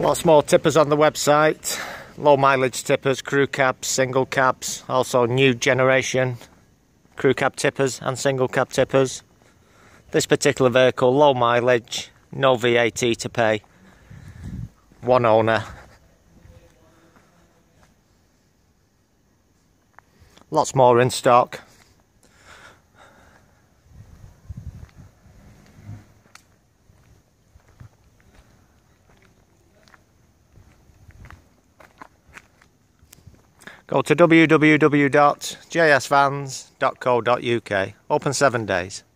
Lots more tippers on the website. Low mileage tippers, crew cabs, single cabs, also new generation crew cab tippers and single cab tippers. This particular vehicle, low mileage, no VAT to pay, one owner. Lots more in stock. Go to www.jsvans.co.uk. Open 7 days.